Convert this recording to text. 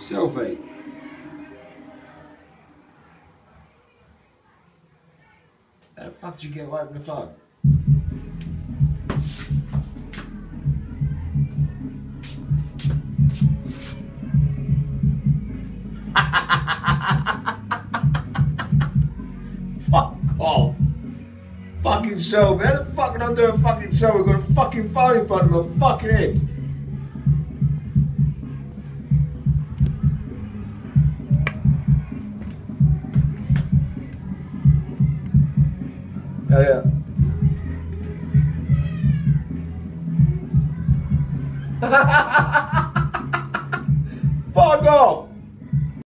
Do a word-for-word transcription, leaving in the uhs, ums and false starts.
Selfie. How the fuck did you get away from the phone? Fuck off. Fucking selfie. How the fuck can I do a fucking selfie? I've got a fucking phone in front of my fucking head. Oh yeah.